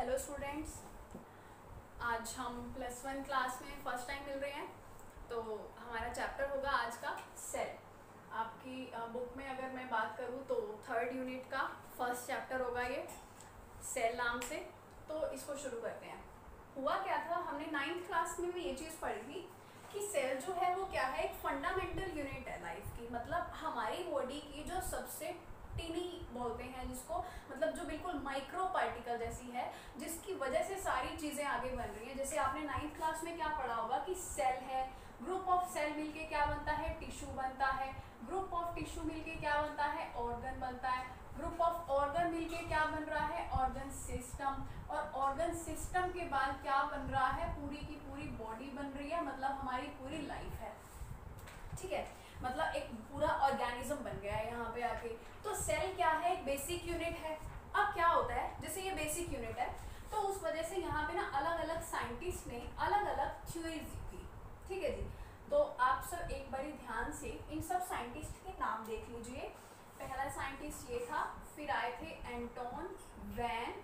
Hello students, आज हम +1 class में फर्स्ट टाइम मिल रहे हैं। तो हमारा चैप्टर होगा आज का सेल। आपकी बुक में अगर मैं बात करूँ तो 3rd यूनिट का फर्स्ट चैप्टर होगा ये सेल नाम से। तो इसको शुरू करते हैं। हुआ क्या था, हमने 9th क्लास में भी ये चीज़ पढ़ी थी कि सेल जो है वो क्या है, एक फंडामेंटल यूनिट है लाइफ की। मतलब हमारी बॉडी की जो सबसे टिनी बोलते हैं जिसको, मतलब जो बिल्कुल माइक्रो पार्टिकल जैसी है, जिसकी वजह से सारी चीज़ें आगे बन रही हैं। जैसे आपने 9th क्लास में क्या पढ़ा होगा कि सेल है, ग्रुप ऑफ सेल मिलके क्या बनता है, टिश्यू बनता है। ग्रुप ऑफ टिश्यू मिलके क्या बनता है, ऑर्गन बनता है। ग्रुप ऑफ ऑर्गन मिलके क्या बन रहा है, ऑर्गन सिस्टम। और ऑर्गन सिस्टम के बाद क्या बन रहा है, पूरी की पूरी बॉडी बन रही है, मतलब हमारी पूरी लाइफ है। ठीक है, मतलब एक पूरा ऑर्गेनिज्म बन गया है यहाँ पे आके। तो सेल क्या है, एक बेसिक यूनिट है। अब क्या होता है, जैसे ये बेसिक यूनिट है तो उस वजह से यहाँ पे ना अलग अलग साइंटिस्ट ने अलग अलग थ्योरीज दी। ठीक है जी, तो आप सब एक बारी ध्यान से इन सब साइंटिस्ट के नाम देख लीजिए। पहला साइंटिस्ट ये था, फिर आए थे एंटोन वैन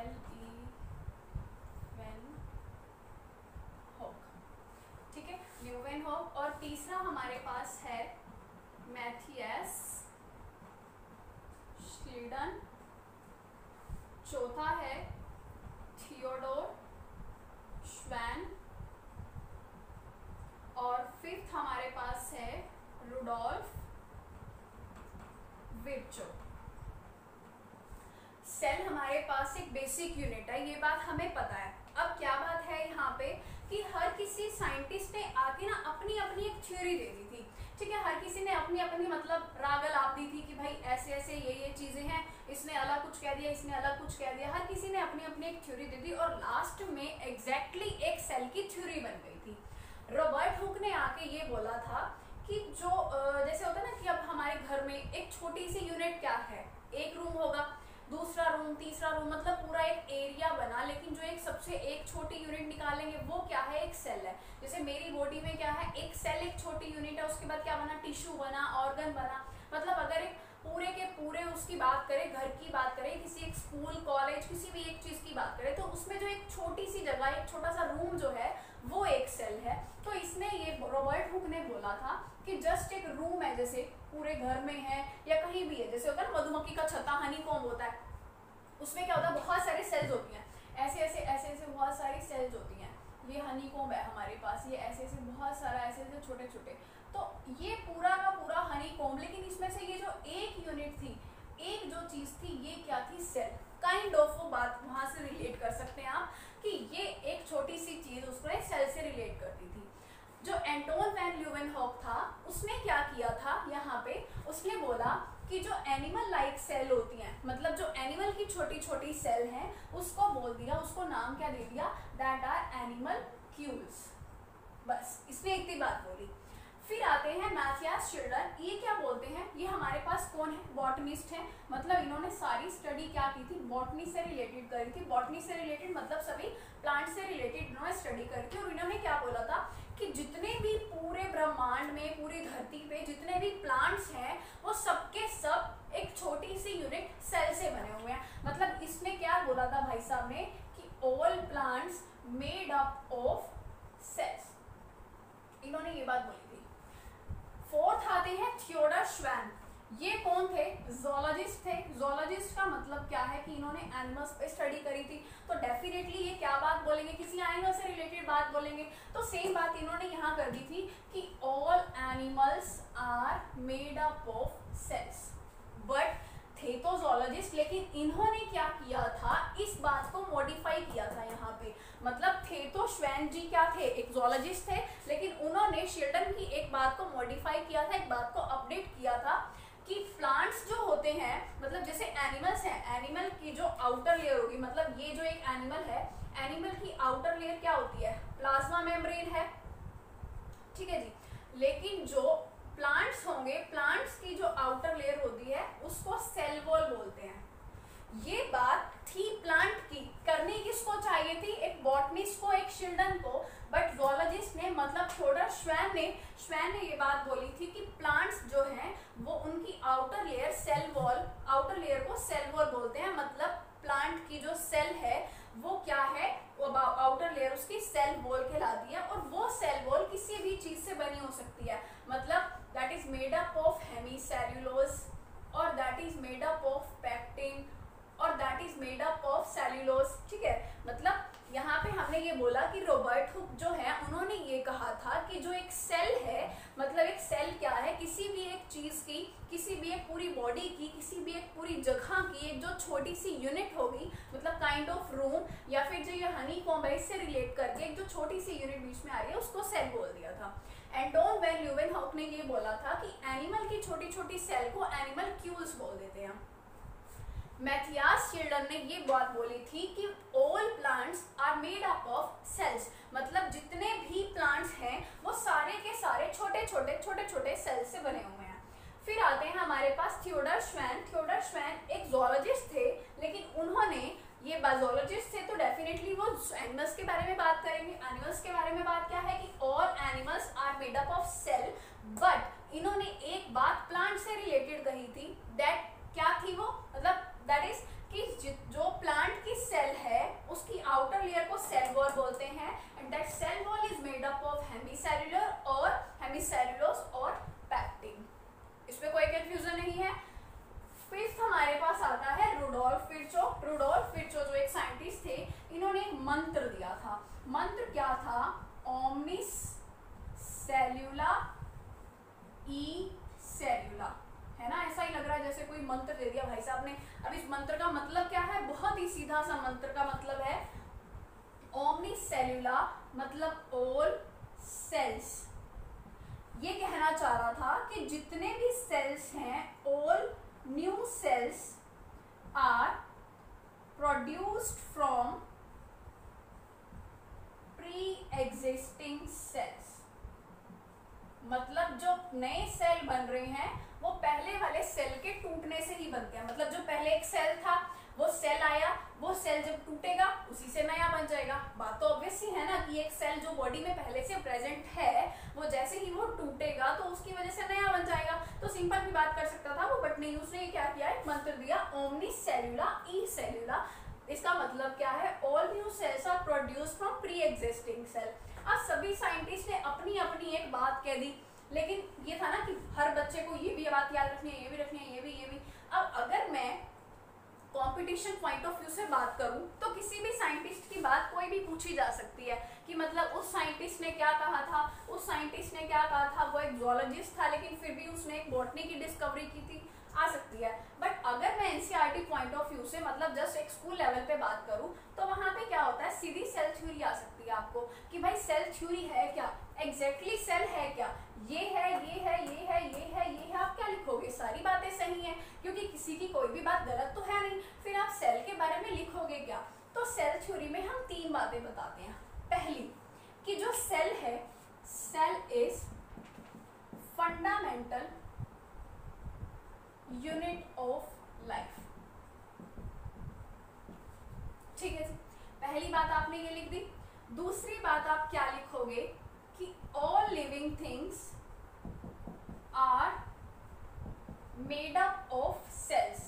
हॉक, ठीक है, ल्यूवेनहॉक। और तीसरा हमारे पास है मैथियस श्लीडन। चौथा है थियोडोर श्वैन। और फिफ्थ हमारे पास है रुडोल्फ विर्चो। सेल हमारे पास एक बेसिक यूनिट है, ये बात हमें पता है। अब क्या बात है यहाँ पे कि हर किसी साइंटिस्ट ने आके ना अपनी अपनी एक थ्योरी दे दी थी। ठीक है, हर किसी ने अपनी अपनी मतलब राग लाप दी थी कि भाई ऐसे ऐसे ये चीजें हैं, इसने अलग कुछ कह दिया, इसने अलग कुछ कह दिया। हर किसी ने अपनी अपनी एक थ्योरी दे दी और लास्ट में एग्जैक्टली एक सेल की थ्योरी बन गई थी। रॉबर्ट हुक ने आके ये बोला था कि जो जैसे होता है ना कि अब हमारे घर में एक छोटी सी यूनिट क्या है, एक रूम होगा, दूसरा रूम, तीसरा रूम, मतलब पूरा एक एरिया बना, लेकिन जो एक सबसे एक छोटी यूनिट निकालेंगे वो क्या है, एक सेल है। जैसे मेरी बॉडी में क्या है, एक सेल एक छोटी यूनिट है, उसके बाद क्या बना, टिश्यू बना, ऑर्गन बना। मतलब अगर एक पूरे के पूरे उसकी बात करें, घर की बात करें, किसी एक स्कूल कॉलेज किसी भी एक चीज की बात करें, तो उसमें जो एक छोटी सी जगह, एक छोटा सा रूम जो है वो एक सेल है। तो इसने ये रॉबर्ट हुक ने बोला था कि जस्ट एक रूम है, जैसे पूरे घर में है या कहीं भी है, जैसे होता है ना मधुमक्खी का छत्ता, हनी कॉम्ब होता है, उसमें क्या होता है, बहुत सारे सेल्स होती हैं, ऐसे ऐसे ऐसे ऐसे बहुत सारी सेल्स होती हैं। ये हनी कॉम्ब है हमारे पास, ये ऐसे ऐसे बहुत सारा ऐसे ऐसे छोटे छोटे, तो ये पूरा का पूरा हनी कॉम्ब। लेकिन इसमें से ये जो एक यूनिट थी, एक जो चीज थी, ये क्या थी, सेल। काइंड ऑफ वो बात वहां से रिलेट कर सकते हैं आप कि ये एक छोटी सी चीज उसको सेल से रिलेट करती थी। जो एंटोन वैन ल्यूवेनहॉक था, उसने क्या किया था यहाँ पे, उसने बोला कि जो एनिमल लाइक सेल होती हैं, मतलब जो एनिमल की छोटी छोटी सेल हैं, उसको बोल दिया, उसको नाम क्या दे दिया, दैट आर एनिमल्क्यूल्स। बस इसने इतनी बात बोली। फिर आते हैं मैथियस श्लीडन। ये क्या बोलते हैं, ये हमारे पास कौन है, बॉटनिस्ट हैं। मतलब इन्होंने सारी स्टडी क्या की थी, बॉटनी से रिलेटेड करी थी। बॉटनी से रिलेटेड मतलब सभी प्लांट से रिलेटेड इन्होंने स्टडी करी थी। और इन्होंने क्या बोला था कि जितने भी पूरे ब्रह्मांड में, पूरी धरती पे जितने भी प्लांट्स हैं, वो सबके सब एक छोटी सी यूनिट सेल से बने हुए हैं। मतलब इसमें क्या बोला था भाई साहब ने कि all plants made up of cells, इन्होंने ये बात बोली थी। फोर्थ आते हैं थियोडोर श्वैन। ये कौन थे, ज़ूलॉजिस्ट थे। ज़ूलॉजिस्ट का मतलब क्या है कि इन्होंने एनिमल्स पे स्टडी करी थी, तो डेफिनेटली ये क्या बात बोलेंगे, किसी एनिमल से रिलेटेड बात बोलेंगे। तो सेम बात इन्होंने यहाँ कर दी थी कि all animals are made up of cells. But थे तो ज़ूलॉजिस्ट, लेकिन इन्होंने क्या किया था, इस बात को मॉडिफाई किया था यहाँ पे। मतलब थे तो श्वैन जी क्या थे, एक ज़ूलॉजिस्ट थे, लेकिन उन्होंने श्लीडन की एक बात को मॉडिफाई किया था, एक बात को अपडेट किया था कि प्लांट्स जो होते हैं, मतलब जैसे एनिमल्स हैं, एनिमल की जो आउटर लेयर होगी, मतलब ये जो एक एनिमल है, एनिमल की आउटर लेयर क्या होती है, प्लाज्मा मेम्ब्रेन है। ठीक है जी, लेकिन जो प्लांट्स होंगे, प्लांट्स की जो आउटर लेयर होती है उसको सेल वॉल बोलते हैं। ये बात थी प्लांट की, करनी किसको चाहिए थी, एक बॉटनिस्ट को, एक श्लीडन को। बट ज़ूलॉजिस्ट ने, मतलब थियोडोर श्वैन ने ये बात बोली थी कि प्लांट्स जो हैं वो उनकी outer layer cell wall, outer layer को सेल वॉल बोलते हैं। मतलब प्लांट की जो सेल है वो क्या है, वो आउटर लेयर उसकी सेल वॉल कहलाती है, और वो सेल वॉल किसी भी चीज से बनी हो सकती है, मतलब that is made up of hemicellulose, और that is made up of pectin, और that is made up of cellulose. ठीक है, मतलब यहाँ पे हमने ये बोला कि रॉबर्ट हुक जो है उन्होंने ये कहा था कि जो एक सेल है, मतलब एक सेल क्या है, किसी भी एक चीज की, किसी भी एक पूरी बॉडी की, किसी भी एक पूरी जगह की एक जो छोटी सी यूनिट होगी, मतलब काइंड ऑफ रूम, या फिर जो ये हनी कॉम्ब है इससे रिलेट करके एक जो छोटी सी यूनिट बीच में आ रही है उसको सेल बोल दिया था। एंटोन वैन ल्यूवेनहॉक ने ये बोला था कि एनिमल की छोटी छोटी सेल को एनिमल क्यूल्स बोल देते हैं। मैथियास चिल्ड्रन ने ये बात बोली थी कि all plants are made up of cells, मतलब जितने भी प्लांट्स हैं वो सारे के सारे छोटे छोटे सेल्स से बने हुए हैं। फिर आते हैं हमारे पास थियोडर श्वैन। थियोडर श्वैन एक ज़ूलॉजिस्ट थे, लेकिन उन्होंने ये बायोलॉजिस्ट थे तो डेफिनेटली वो एनिमल्स के बारे में बात करेंगे। एनिमल्स के बारे में बात क्या है कि all animals are made up of cell, but इन्होंने एक बात प्लांट से रिलेटेड कही थी, दैट क्या थी वो, मतलब दैट इज कि जो प्लांट की सेल है उसकी आउटर लेयर को सेल वॉल बोलते हैं, and that cell wall is made up of hemicellular और हेमीसेल्यूलोज और पेक्टिन। इसमें कोई कंफ्यूजन नहीं है। फिफ्थ हमारे पास आता है रुडोल्फ विर्चो। रुडोल्फ विर्चो जो एक साइंटिस्ट थे, इन्होंने एक मंत्र दिया था। मंत्र क्या था, ओमनिस सेल्यूला ई सेल्यूला, है ना, ऐसा ही लग रहा है जैसे कोई मंत्र दे दिया भाई साहब ने। अब इस मंत्र का मतलब क्या है, बहुत ही सीधा सा मंत्र का मतलब है ओमनी सेल्यूला, मतलब ऑल सेल्स। ये कहना चाह रहा था कि जितने भी सेल्स हैं, all new cells are produced from pre existing cells, मतलब जो नए सेल बन रहे हैं वो पहले वाले सेल के टूटने से ही बनते हैं। मतलब जो पहले एक सेल था, वो सेल आया, वो सेल जब टूटेगा उसी से नया बन जाएगा। बात तो ऑब्वियस ही है ना कि एक सेल जो बॉडी में पहले से प्रेजेंट है, वो जैसे ही वो टूटेगा तो उसकी वजह से नया बन जाएगा। तो सिंपल भी बात कर सकता था वो, बट नहीं, उसने क्या किया, एक मंत्र दिया ओमनी सेल्यूला ई सेल्यूला। इसका मतलब क्या है, all new cells are produced from pre existing cell. अब सभी साइंटिस्ट ने अपनी अपनी एक बात कह दी, लेकिन ये था ना कि हर बच्चे को ये भी बात याद रखनी है, ये भी रखनी है, ये भी। अब अगर मैं कंपटीशन पॉइंट ऑफ व्यू से बात करूं तो किसी भी साइंटिस्ट की बात कोई भी पूछी जा सकती है कि मतलब उस साइंटिस्ट ने क्या कहा था, उस साइंटिस्ट ने क्या कहा था, वो एक ज़ूलॉजिस्ट था लेकिन फिर भी उसने एक बॉटनी की डिस्कवरी की थी, आ सकती है। बट अगर मैं एनसीईआरटी पॉइंट ऑफ व्यू से, मतलब जस्ट एक स्कूल लेवल पे बात करूं, तो वहां पे क्या होता है, सीधी सेल थ्योरी आ सकती है आपको कि भाई सेल थ्योरी है क्या, एग्जैक्टली सेल है क्या, ये है, ये है, ये है, ये है, ये है। आप क्या लिखोगे, सारी बातें सही हैं क्योंकि किसी की कोई भी बात गलत तो है नहीं। फिर आप सेल के बारे में लिखोगे क्या, तो सेल थ्योरी में हम 3 बातें बताते हैं। पहली कि जो सेल है, cell is fundamental unit of life. ठीक है जी, पहली बात आपने ये लिख दी। दूसरी बात आप क्या लिखोगे कि all living things are made up of cells.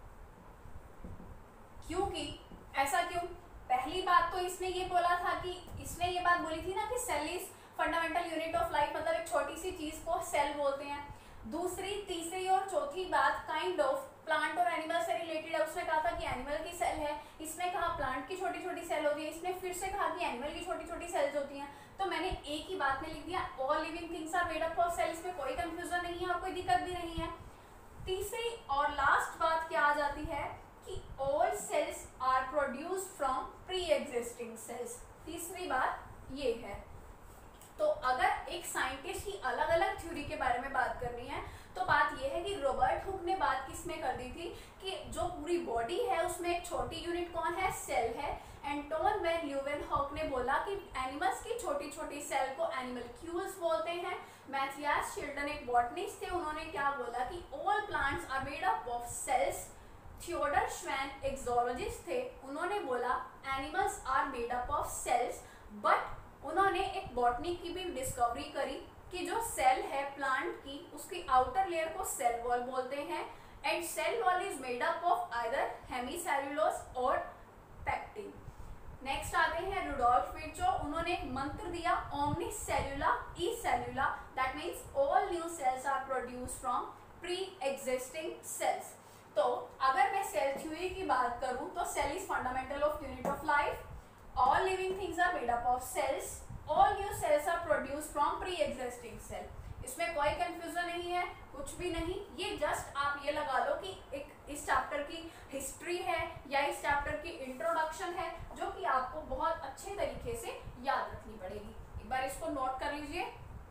क्योंकि ऐसा क्यों, पहली बात तो इसने ये बोला था कि इसने ये बात बोली थी ना कि cell is fundamental unit of life, मतलब एक छोटी सी चीज को सेल बोलते हैं। दूसरी, तीसरी और चौथी बात काइंड ऑफ प्लांट और एनिमल से रिलेटेड है। उसने कहा था कि एनिमल की सेल है, इसने कहा प्लांट की छोटी छोटी सेल होती है, इसने फिर से कहा कि एनिमल की छोटी छोटी सेल्स होती हैं। तो मैंने एक ही बात में लिख दिया, all living things are made up of cells, में कोई कंफ्यूजन नहीं है और कोई दिक्कत भी नहीं है। तीसरी और लास्ट बात क्या आ जाती है कि all cells are produced from pre existing cells. तीसरी बात ये है। तो अगर एक साइंटिस्ट की अलग अलग थ्योरी के बारे में बात करनी है तो बात यह है कि रॉबर्ट हुक ने बात किसमें कर दी थी कि जो पूरी बॉडी है उसमें एक छोटी यूनिट कौन है, सेल है। एंटोन वैन ल्यूवेनहॉक ने बोला कि एनिमल्स की छोटी छोटी सेल को एनिमल क्यूल्स बोलते हैं। मैथियास चिल्ड्रन एक बॉटनिस्ट थे, उन्होंने क्या बोला कि all plants are made up of cells. Theodor Schwann एक ज़ूलॉजिस्ट थे, उन्होंने बोला animals are made up of cells, but उन्होंने एक बॉटनी की भी डिस्कवरी करी कि जो सेल है प्लांट की, उसकी आउटर लेयर को सेल वॉल बोलते हैं, and cell wall is made up of either hemicellulose और पेक्टिन। नेक्स्ट आते हैं रुडोल्फ विर्चो, उन्होंने एक मंत्र दिया, ओमनी सेल्यूला ई सेल्यूला, that means all new cells are produce from pre existing cells. तो अगर मैं सेल थ्योरी की बात करूं तो cell is fundamental of unit of life, all living things are made up of sales, all new cells are produce from pre existing cell. इसमें कोई confusion नहीं है, कुछ भी नहीं, ये जस्ट आप ये लगा लो कि एक इस चैप्टर की हिस्ट्री है या इस चैप्टर की इंट्रोडक्शन है जो कि आपको बहुत अच्छे तरीके से याद रखनी पड़ेगी। एक बार इसको नोट कर लीजिए।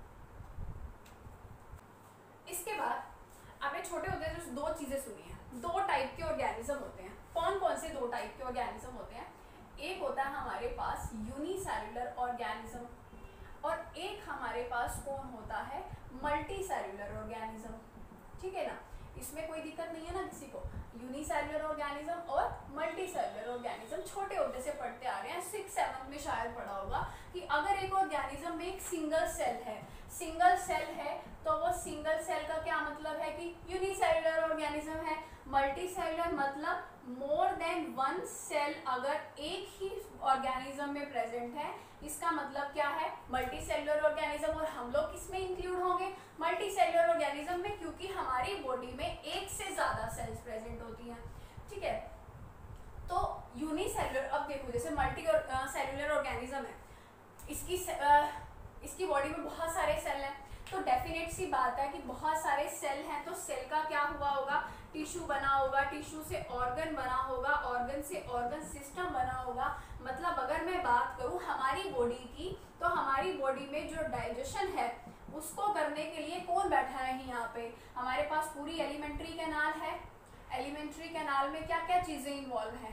इसके बाद आपने छोटे होते जो दो चीजें सुनी है, दो टाइप के ऑर्गेनिज्म होते हैं। कौन कौन से दो टाइप के ऑर्गेनिज्म होते हैं? एक होता है हमारे पास यूनिसेल्युलर ऑर्गेनिज्म और एक हमारे पास कौन होता है, मल्टी सेल्युलर ऑर्गेनिज्म। ठीक है ना, इसमें कोई दिक्कत नहीं है ना किसी को। यूनिसेल्युलर ऑर्गेनिज्म और मल्टी सेल्युलर ऑर्गेनिज्म छोटे होते से पढ़ते आ रहे हैं, 6-7 में शायद पढ़ा होगा कि अगर एक ऑर्गेनिज्म में एक सिंगल सेल है, तो वो सिंगल सेल का क्या मतलब है कि यूनिसेल्युलर ऑर्गेनिज्म है। मल्टी सेल्युलर मतलब मोर देन वन सेल अगर एक ही ऑर्गेनिज्म में प्रेजेंट है, इसका मतलब क्या है, मल्टी सेल्युलर ऑर्गेनिज्म। और हम लोग किसमें इंक्लूड होंगे, मल्टी सेल्युलर ऑर्गेनिज्म में, क्योंकि हमारी बॉडी में एक से ज्यादा सेल्स प्रेजेंट होती हैं। ठीक है, तो यूनिसेल्युलर, अब देखो जैसे मल्टी सेल्युलर ऑर्गेनिज्म है, इसकी बॉडी में बहुत सारे सेल हैं, तो डेफिनेट सी बात है कि बहुत सारे सेल हैं, तो सेल का क्या हुआ होगा, टिश्यू बना होगा, टिश्यू से ऑर्गन बना होगा, ऑर्गन से ऑर्गन सिस्टम बना होगा। मतलब अगर मैं बात करूं हमारी बॉडी की, तो हमारी बॉडी में जो डाइजेशन है उसको करने के लिए कौन बैठा है यहाँ पे, हमारे पास पूरी एलिमेंट्री कैनाल है। एलिमेंट्री कैनाल में क्या क्या चीजें इन्वॉल्व है,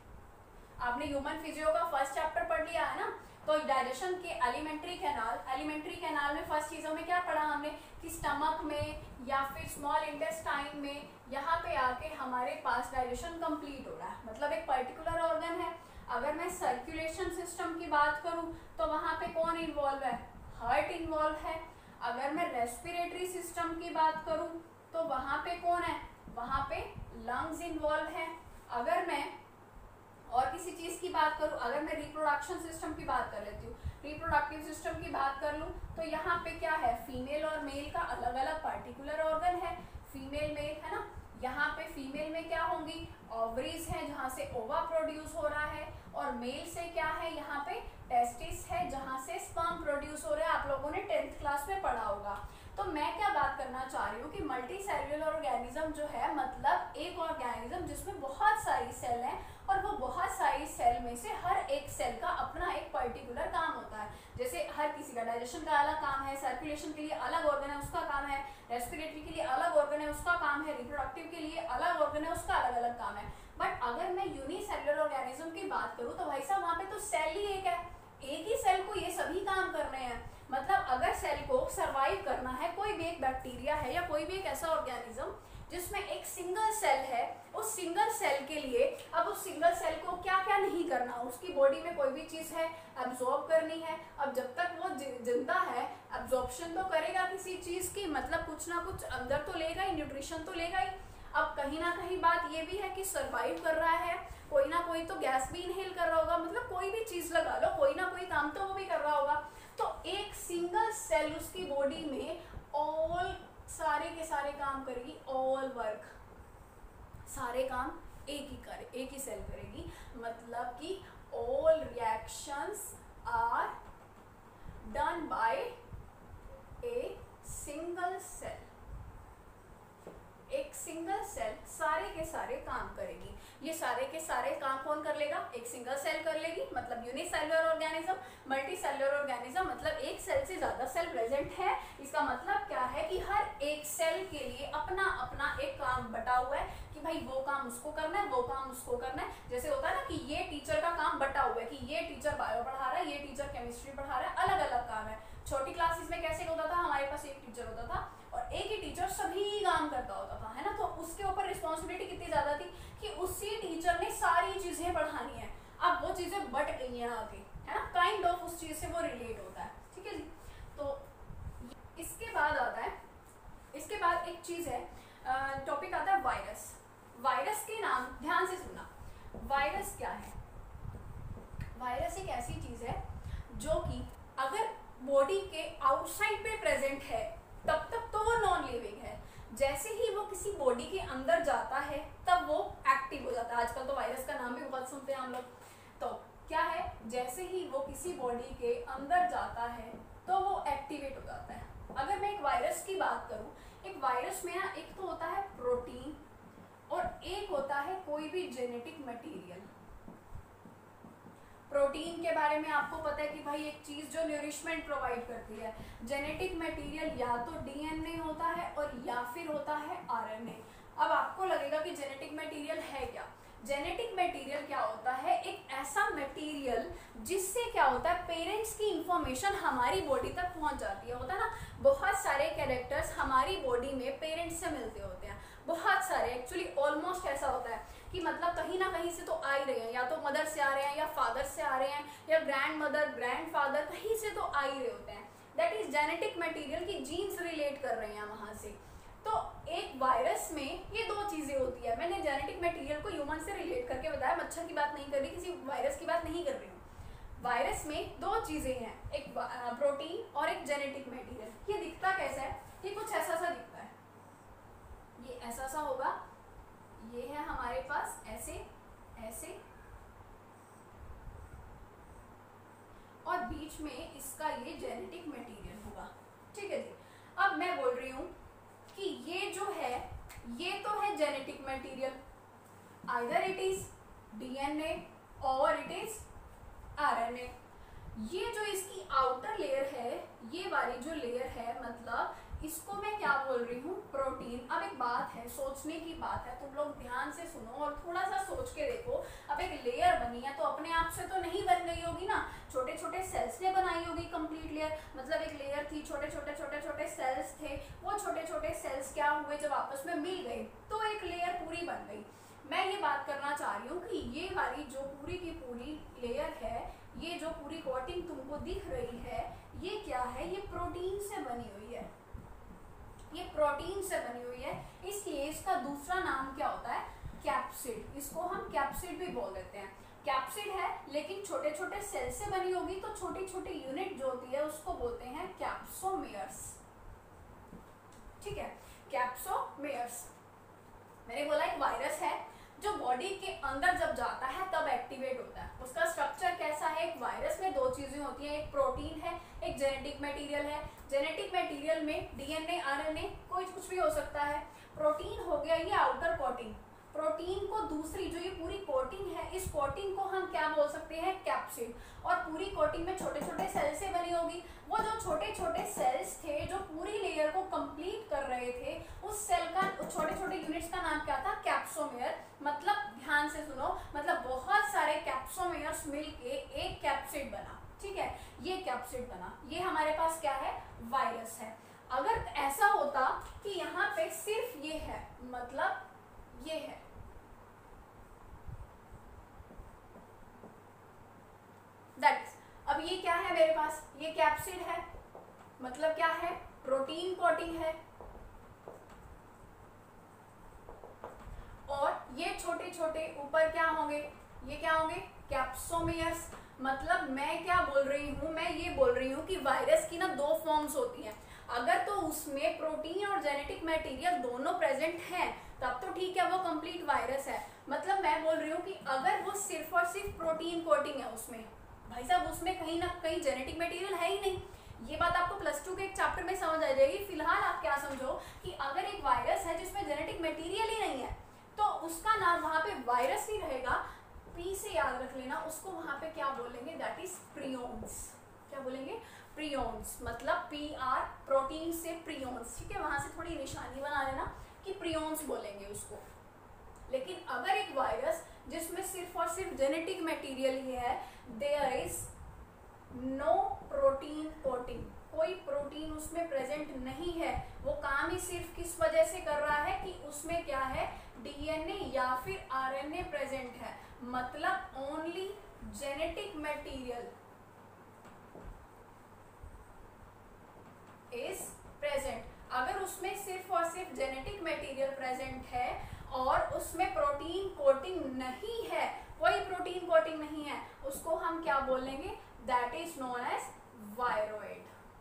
आपने ह्यूमन फिजियो का फर्स्ट चैप्टर पढ़ लिया है ना, तो डाइजेशन के एलिमेंट्री कैनाल में फर्स्ट चीजों में क्या पढ़ा हमने कि स्टमक में या फिर स्मॉल इंटेस्टाइन में, यहाँ पे आके हमारे पास डाइजेशन कंप्लीट हो रहा है, मतलब एक पर्टिकुलर ऑर्गन है। अगर मैं सर्कुलेशन सिस्टम की बात करूं तो वहां पे कौन इन्वॉल्व है, हार्ट इन्वॉल्व है। अगर मैं रेस्पिरेटरी सिस्टम की बात करूं तो वहां पे कौन है, वहां पे लंग्स इन्वॉल्व है। अगर मैं और किसी चीज की बात करूं, अगर मैं रिप्रोडक्शन सिस्टम की बात कर लेती हूँ, रिप्रोडक्टिव सिस्टम की बात कर लूं तो यहाँ पे क्या है, फीमेल और मेल का अलग अलग पार्टिकुलर ऑर्गन है, फीमेल मेल है ना। यहाँ पे फीमेल में क्या होंगी, ओवरीज है जहाँ से ओवा प्रोड्यूस हो रहा है, और मेल से क्या है, यहाँ पे टेस्टिस है जहाँ से स्पर्म प्रोड्यूस हो रहा है। आप लोगों ने 10th क्लास में पढ़ा होगा। तो मैं क्या बात करना चाह रही हूँ कि मल्टी सेल्युलर ऑर्गेनिज्म जो है, मतलब एक ऑर्गेनिज्म जिसमें बहुत सारी सेल हैं और वो बहुत सारी सेल में से हर एक सेल का अपना एक पर्टिकुलर काम होता है। जैसे हर किसी का डाइजेशन का अलग काम है, सर्कुलेशन के लिए अलग ऑर्गन है उसका काम है, रेस्पिरेटरी के लिए अलग ऑर्गन है उसका काम है, रिप्रोडक्टिव के लिए अलग ऑर्गन है उसका अलग अलग काम है। बट अगर मैं यूनिसेल्युलर ऑर्गेनिज्म की बात करूँ तो भाई साहब वहाँ पे तो सेल ही एक है, एक ही सेल को ये सभी काम करने हैं। मतलब अगर सेल को सरवाइव करना है, कोई भी एक बैक्टीरिया है या कोई भी एक ऐसा ऑर्गेनिज्म जिसमें एक सिंगल सेल है, उस सिंगल सेल के लिए अब उस सिंगल सेल को क्या क्या नहीं करना, उसकी बॉडी में कोई भी चीज है एब्जॉर्ब करनी है। अब जब तक वो जिंदा है एब्जॉर्प्शन तो करेगा किसी चीज की, मतलब कुछ ना कुछ अंदर तो लेगा ही, न्यूट्रिशन तो लेगा ही। अब कहीं ना कहीं बात ये भी है कि सरवाइव कर रहा है, कोई ना कोई तो गैस भी इनहेल कर रहा होगा, मतलब कोई भी चीज लगा लो, कोई ना कोई काम तो वो भी कर रहा होगा। तो एक सिंगल सेल उसकी बॉडी में ऑल सारे के सारे काम करेगी, ऑल वर्क, सारे काम एक ही सेल करेगी। मतलब कि all reactions are done by a single cell. एक सिंगल सेल सारे के सारे काम करेगी। ये सारे के सारे काम कौन कर लेगा, एक सिंगल सेल कर लेगी, मतलब unicellular organism. Multi cellular organism मतलब एक सेल से ज्यादा सेल प्रेजेंट है। इसका मतलब क्या है कि हर एक सेल के लिए अपना अपना एक काम बटा हुआ है कि भाई वो काम उसको करना है, वो काम उसको करना है। जैसे होता है ना कि ये टीचर का काम बटा हुआ है कि ये टीचर बायो पढ़ा रहा है, ये टीचर केमिस्ट्री पढ़ा रहा है, अलग अलग काम है। छोटी क्लासेस में कैसे होता था, हमारे पास एक टीचर होता था और एक ही टीचर सभी काम करता होता था, है ना। तो उसके ऊपर रिस्पॉन्सिबिलिटी कितनी ज्यादा थी कि उसी टीचर ने सारी चीजें पढ़ानी है। अब वो चीजें बट गई हैं आगे, है ना, काइंड ऑफ उस चीज से वो रिलेट होता है। ठीक है जी। तो इसके बाद आता है, इसके बाद एक चीज है, टॉपिक आता है वायरस। वायरस के नाम ध्यान से सुनना, वायरस क्या है। वायरस एक ऐसी चीज है जो कि अगर बॉडी के आउटसाइड पे प्रेजेंट है तब तक तो वो नॉन लिविंग है, जैसे ही वो किसी बॉडी के अंदर जाता है तब वो एक्टिव हो जाता है। आजकल तो वायरस का नाम भी बहुत सुनते हैं हम लोग। तो क्या है, जैसे ही वो किसी बॉडी के अंदर जाता है तो वो एक्टिवेट हो जाता है। अगर मैं एक वायरस की बात करूं, एक वायरस में ना एक तो होता है प्रोटीन और एक होता है कोई भी जेनेटिक मटेरियल। प्रोटीन के बारे में आपको पता है कि भाई एक चीज जो न्यूरिशमेंट प्रोवाइड करती है। जेनेटिक मटेरियल या तो डीएनए होता है और या फिर होता है आरएनए। अब आपको लगेगा कि जेनेटिक मटेरियल है क्या। जेनेटिक मटेरियल क्या होता है, एक ऐसा मटेरियल जिससे क्या होता है पेरेंट्स की इंफॉर्मेशन हमारी बॉडी तक पहुंच जाती है। होता है ना, बहुत सारे कैरेक्टर्स हमारी बॉडी में पेरेंट्स से मिलते होते हैं, बहुत सारे, एक्चुअली ऑलमोस्ट ऐसा होता है कि मतलब कहीं ना कहीं से तो आ ही रहे हैं, या तो मदर से आ रहे हैं या फादर से आ रहे हैं या ग्रैंड मदर ग्रैंड फादर कहीं से तो आ ही रहे होते हैं। दैट इज जेनेटिक मटेरियल की जीन्स रिलेट कर रहे हैं वहां से। तो एक वायरस में ये दो चीजें होती है। मैंने जेनेटिक मटेरियल को ह्यूमन से रिलेट करके बताया, मच्छर की बात नहीं कर रही, किसी वायरस की बात नहीं कर रही हूँ। वायरस में दो चीजें हैं, एक प्रोटीन और एक जेनेटिक मटेरियल। ये दिखता कैसा है, ये कुछ ऐसा सा दिखता है, ये ऐसा सा होगा, ये है हमारे पास ऐसे ऐसे, और बीच में इसका ये जेनेटिक मटेरियल होगा। ठीक है जी। अब मैं बोल रही हूँ कि ये जो है ये तो है genetic material, either it is DNA और इट इज आरएनए। ये जो इसकी आउटर लेयर है, ये वाली जो लेयर है, मतलब इसको मैं क्या बोल रही हूँ, प्रोटीन। अब एक बात है, सोचने की बात है, तुम लोग ध्यान से सुनो और थोड़ा सा सोच के देखो। अब एक लेयर बनी है तो अपने आप से तो नहीं बन गई होगी ना, छोटे छोटे सेल्स ने बनाई होगी कंप्लीट लेयर। मतलब एक लेयर थी, छोटे छोटे सेल्स थे, वो छोटे छोटे सेल्स क्या हुए जब आपस में मिल गए तो एक लेयर पूरी बन गई। मैं ये बात करना चाह रही हूँ कि ये वाली जो पूरी की पूरी लेयर है, ये जो पूरी कोटिंग तुमको दिख रही है, ये क्या है, ये प्रोटीन से बनी हुई है। ये प्रोटीन से बनी हुई है, इसलिए इसका दूसरा नाम क्या होता है, कैप्सिड। इसको हम कैप्सिड भी बोल देते हैं। कैप्सिड है लेकिन छोटे छोटे सेल से बनी होगी, तो छोटी छोटी यूनिट जो होती है उसको बोलते हैं कैप्सोमेयर्स। ठीक है, कैप्सोमेयर्स। मैंने बोला एक वायरस है जो बॉडी के अंदर जब जाता है तब एक्टिवेट होता है। उसका स्ट्रक्चर कैसा है, एक वायरस में दो चीजें होती हैं, एक प्रोटीन है, एक जेनेटिक मटेरियल है। जेनेटिक मटेरियल में डीएनए आरएनए कोई कुछ भी हो सकता है। प्रोटीन हो गया ये आउटर कोटिंग। प्रोटीन को दूसरी जो ये पूरी कोटिंग है, इस कोटिंग को हम क्या बोल सकते हैं, कैप्सिड। और पूरी कोटिंग में छोटे छोटे सेल से बनी होगी। वो जो छोटे छोटे सेल्स थे जो पूरी लेयर को कंप्लीट कर रहे थे, उस सेल का, छोटे छोटे यूनिट्स का नाम क्या था, कैप्सोमेयर। मतलब ध्यान से सुनो, मतलब बहुत सारे कैप्सोमेयर्स मिलके एक कैप्सिड बना। ठीक है, ये कैप्सिड बना। ये हमारे पास क्या है, वायरस है। अगर ऐसा होता कि यहाँ पे सिर्फ ये है, मतलब ये है, दैट, अब ये क्या है मेरे पास, ये कैप्सिड है, मतलब क्या है, प्रोटीन कोटिंग है, और ये छोटे छोटे ऊपर क्या होंगे, ये क्या होंगे, कैप्सोमेयर्स। मतलब मैं क्या बोल रही हूँ, मैं ये बोल रही हूँ कि वायरस की ना दो फॉर्म्स होती हैं। अगर तो उसमें प्रोटीन और जेनेटिक मटेरियल दोनों प्रेजेंट हैं तब तो ठीक है, वो कंप्लीट वायरस है। मतलब मैं बोल रही हूँ कि अगर वो सिर्फ और सिर्फ प्रोटीन कोटिंग है उसमें, भाई साहब उसमें कहीं ना कहीं जेनेटिक मटेरियल है ही नहीं। ये बात आपको +2 के एक चैप्टर में समझ आ जाएगी। फिलहाल आप क्या समझो कि अगर एक वायरस है जिसमें जेनेटिक मटेरियल ही नहीं है तो उसका नाम वहां पे वायरस ही रहेगा। पी से याद रख लेना, उसको वहां पे क्या बोलेंगे, दैट इज प्रियोन्स। क्या बोलेंगे, प्रियोन्स। मतलब PR, प्रोटीन से प्रियोन्स। ठीक है, वहां से थोड़ी निशानी बना लेना कि प्रियोन्स बोलेंगे उसको। लेकिन अगर एक वायरस जिसमें सिर्फ और सिर्फ जेनेटिक मटेरियल ही है, there is no protein coating, कोई प्रोटीन उसमें प्रेजेंट नहीं है, वो काम ही सिर्फ किस वजह से कर रहा है कि उसमें क्या है, डीएनए या फिर आरएनए प्रेजेंट है। मतलब only genetic material is present. अगर उसमें सिर्फ और सिर्फ जेनेटिक मटेरियल प्रेजेंट है और उसमें प्रोटीन कोटिंग नहीं है, कोई प्रोटीन कोटिंग नहीं है, उसको हम क्या बोलेंगे, that is known as viroid.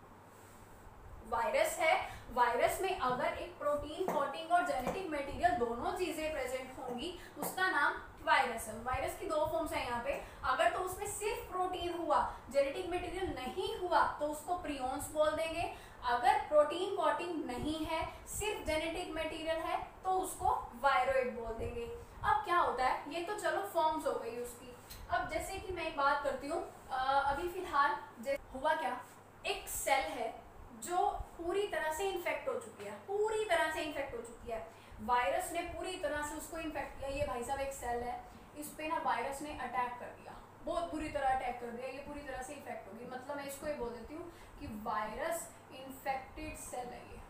Virus है, वायरस में अगर एक प्रोटीन कोटिंग और जेनेटिक मटेरियल दोनों चीजें प्रेजेंट होंगी उसका नाम वायरस है। वायरस की दो फॉर्म्स है यहाँ पे, अगर तो उसमें सिर्फ प्रोटीन हुआ, जेनेटिक मटेरियल नहीं हुआ तो उसको प्रियॉन्स बोल देंगे, अगर प्रोटीन कोटिंग नहीं है, सिर्फ जेनेटिक मटेरियल है तो उसको वायरोइड बोल देंगे। अब क्या होता है, ये तो चलो फॉर्म्स हो गई उसकी। अब जैसे कि मैं एक बात करती हूँ, अभी फिलहाल हुआ क्या, एक सेल है जो पूरी तरह से इन्फेक्ट हो चुकी है, पूरी तरह से इन्फेक्ट हो चुकी है, वायरस ने पूरी तरह से उसको इन्फेक्ट किया। ये भाई साहब एक सेल है, इस पे ना वायरस ने अटैक कर दिया, बहुत बुरी तरह अटैक कर दिया, ये पूरी तरह से इन्फेक्ट होगी, मतलब मैं इसको ये बोल देती हूँ कि वायरस इन्फेक्टेड सेल है ये,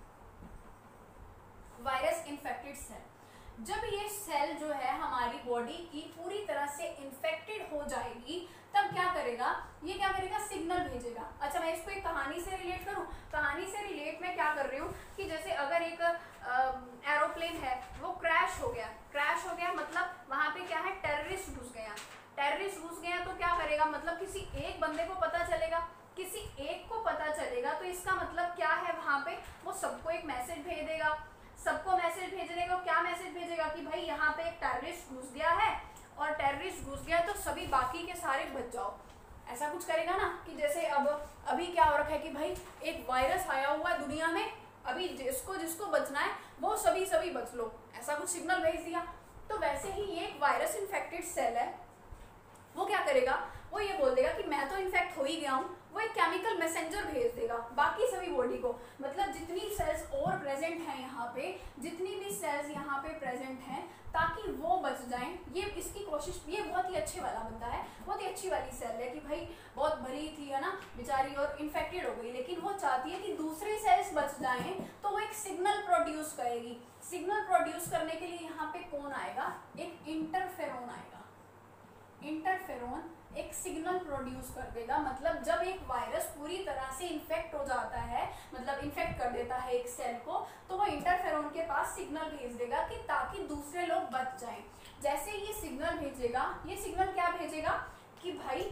वायरस इन्फेक्टेड सेल। जब ये सेल जो है हमारी बॉडी की पूरी तरह से इन्फेक्टेड हो जाएगी तब क्या करेगा, ये क्या करेगा, सिग्नल भेजेगा। अच्छा मैं इसको एक कहानी से रिलेट करूं, कहानी से रिलेट मैं क्या कर रही हूँ कि जैसे अगर एक एरोप्लेन है वो क्रैश हो गया, क्रैश हो गया मतलब वहां पे क्या है, टेररिस्ट घुस गया, टेररिस्ट घुस गया तो क्या करेगा, मतलब किसी एक बंदे को पता चलेगा, किसी एक को पता चलेगा तो इसका मतलब क्या है, वहां पे वो सबको एक मैसेज भेज देगा, सबको मैसेज भेजने को क्या मैसेज भेजेगा कि भाई यहाँ पे एक टेररिस्ट घुस गया है और टेररिस्ट घुस गया तो सभी बाकी के सारे बच जाओ, ऐसा कुछ करेगा ना। कि जैसे अब अभी क्या हो रखा है कि भाई एक वायरस आया हुआ है दुनिया में, अभी जिसको जिसको बचना है वो सभी सभी बच लो, ऐसा कुछ सिग्नल भेज दिया। तो वैसे ही ये एक वायरस इन्फेक्टेड सेल है, वो क्या करेगा, वो ये बोल देगा कि मैं तो इन्फेक्ट हो ही गया हूँ, वो एक केमिकल मैसेंजर भेज देगा बाकी सभी बॉडी को, मतलब जितनी सेल्स और प्रेजेंट हैं यहाँ पे, जितनी भी सेल्स यहाँ पे प्रेजेंट हैं ताकि वो बच जाएं। ये इसकी कोशिश, ये बहुत ही अच्छे वाला बंदा है, बहुत ही अच्छी वाली सेल है कि भाई बहुत भली थी है ना बेचारी और इन्फेक्टेड हो गई, लेकिन वो चाहती है कि दूसरी सेल्स बच जाएं तो वो एक सिग्नल प्रोड्यूस करेगी। सिग्नल प्रोड्यूस करने के लिए यहाँ पे कौन आएगा, एक इंटरफेरोन आएगा, इंटरफेरोन एक सिग्नल प्रोड्यूस कर देगा। मतलब जब एक वायरस पूरी तरह से इन्फेक्ट हो जाता है, मतलब इन्फेक्ट कर देता है एक सेल को, तो वो इंटरफेरोन के पास सिग्नल भेज देगा कि ताकि दूसरे लोग बच जाएं। जैसे ये सिग्नल भेजेगा, ये सिग्नल क्या भेजेगा कि भाई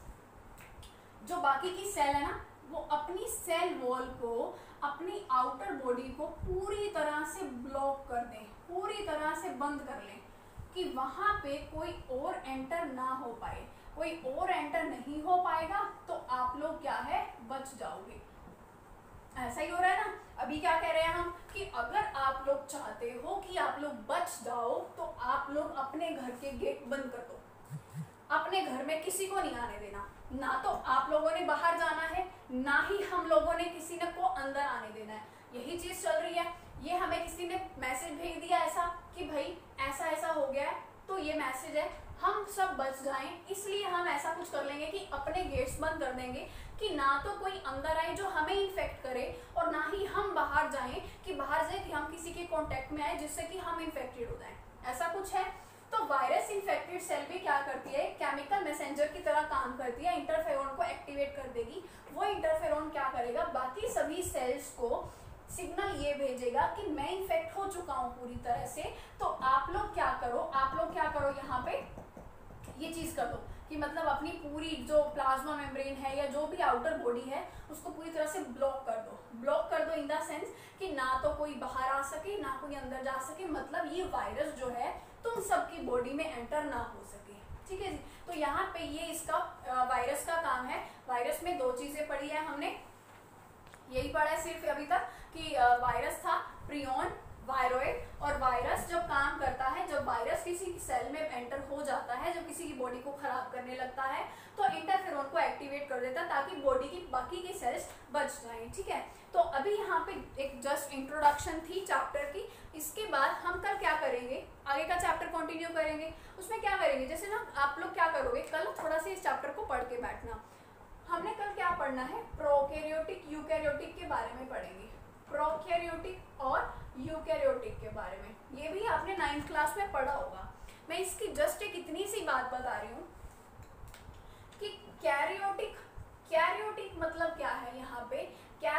जो बाकी की सेल है ना वो अपनी सेल वॉल को, अपनी आउटर बॉडी को पूरी तरह से ब्लॉक कर दें, पूरी तरह से बंद कर लें कि वहां पे कोई और एंटर ना हो पाए, कोई और एंटर नहीं हो पाएगा तो आप लोग क्या है, बच जाओगे। ऐसा ही हो रहा है ना, अभी क्या कह रहे हैं हम कि अगर आप लोग चाहते हो कि आप लोग बच जाओ तो आप लोग अपने घर के गेट बंद कर दो, अपने घर में किसी को नहीं आने देना, ना तो आप लोगों ने बाहर जाना है ना ही हम लोगों ने किसी ने को अंदर आने देना है। यही चीज चल रही है। ये हमें किसी ने मैसेज भेज दिया ऐसा कि भाई ऐसा ऐसा हो गया है, तो ये मैसेज है हम सब बच जाएं, इसलिए हम ऐसा कुछ कर लेंगे कि अपने गेट्स बंद कर देंगे कि ना तो कोई अंदर आए जो हमें इन्फेक्ट करे और ना ही हम बाहर जाएं कि बाहर जाए कि हम किसी के कांटेक्ट में आए जिससे कि हम इन्फेक्टेड हो जाएं, ऐसा कुछ है। तो वायरस इन्फेक्टेड सेल भी क्या करती है, केमिकल मैसेंजर की तरह काम करती है, इंटरफेरोन को एक्टिवेट कर देगी। वो इंटरफेरोन क्या करेगा, बाकी सभी सेल्स को सिग्नल ये भेजेगा कि मैं इन्फेक्ट हो चुका हूँ पूरी तरह से, तो आप लोग क्या करो, आप लोग क्या करो, यहाँ पे ये चीज कर दो कि मतलब अपनी पूरी जो प्लाज्मा मेम्ब्रेन है या जो भी आउटर बॉडी है उसको पूरी तरह से ब्लॉक कर दो। ब्लॉक कर दो इन द सेंस कि ना तो कोई बाहर आ सके ना कोई अंदर जा सके, मतलब ये वायरस जो है तुम सबकी बॉडी में एंटर ना हो सके। ठीक है जी, तो यहाँ पे ये इसका वायरस का काम है। वायरस में दो चीजें पढ़ी है हमने, यही पढ़ा है सिर्फ अभी तक कि वायरस था प्रियॉन, वायरोइड, और वायरस जब काम करता है, जब वायरस किसी सेल में एंटर हो जाता है, जब किसी की बॉडी को खराब करने लगता है तो इंटरफेरोन को एक्टिवेट कर देता है ताकि बॉडी की बाकी की सेल्स बच जाएं। ठीक है, तो अभी यहाँ पे एक जस्ट इंट्रोडक्शन थी चैप्टर की। इसके बाद हम कल क्या करेंगे, आगे का चैप्टर कंटिन्यू करेंगे। उसमें क्या करेंगे, जैसे ना आप लोग क्या करोगे, कल थोड़ा सा इस चैप्टर को पढ़ के बैठना। हमने कल क्या पढ़ना है, प्रोकैरियोटिक यूकैरियोटिक के बारे में पढ़ेंगे, प्रोकैरियोटिक और यूकैरियोटिक के बारे में। ये भी आपने 9th क्लास में पढ़ा होगा। मैं इसकी जस्ट एक इतनी सी बात बता रही हूँ कि कैरियोटिक, कैरियोटिक मतलब क्या है, यहाँ पे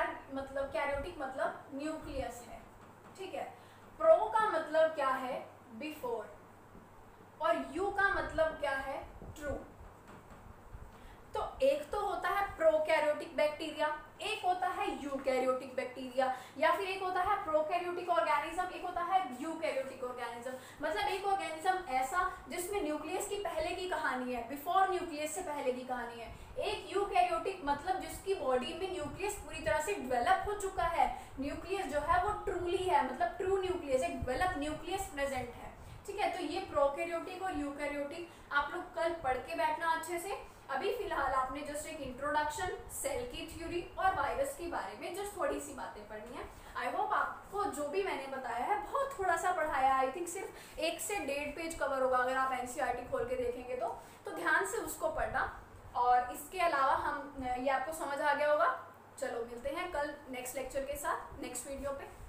मतलब कैरियोटिक मतलब न्यूक्लियस है। ठीक है, प्रो का मतलब क्या है, बिफोर, और यू का मतलब क्या है, ट्रू। तो एक तो होता है प्रोकैरियोटिक बैक्टीरिया, एक होता है यूकैरियोटिक बैक्टीरिया, या फिर एक होता है प्रोकैरियोटिक ऑर्गेनिज्म, एक होता है यूकैरियोटिक ऑर्गेनिज्म। मतलब एक ऑर्गेनिज्म ऐसा जिसमें न्यूक्लियस की पहले की कहानी है, बिफोर न्यूक्लियस से पहले की कहानी है। एक यूकैरियोटिक मतलब जिसकी बॉडी में न्यूक्लियस पूरी तरह से डेवलप हो चुका है, न्यूक्लियस जो है वो ट्रूली है, मतलब ट्रू न्यूक्लियस, एक डेवलप न्यूक्लियस प्रेजेंट है। ठीक है, तो ये प्रोकैरियोटिक और यूकैरियोटिक आप लोग कल पढ़ के बैठना अच्छे से। अभी फिलहाल आपने जस्ट एक इंट्रोडक्शन, सेल की थ्योरी और वायरस के बारे में जस्ट थोड़ी सी बातें पढ़नी है। आई होप आपको जो भी मैंने बताया है बहुत थोड़ा सा पढ़ाया, आई थिंक सिर्फ 1 से 1.5 पेज कवर होगा अगर आप एनसीईआरटी खोल के देखेंगे तो ध्यान से उसको पढ़ना। और इसके अलावा हम ये आपको समझ आ गया होगा। चलो मिलते हैं कल नेक्स्ट लेक्चर के साथ, नेक्स्ट वीडियो पे।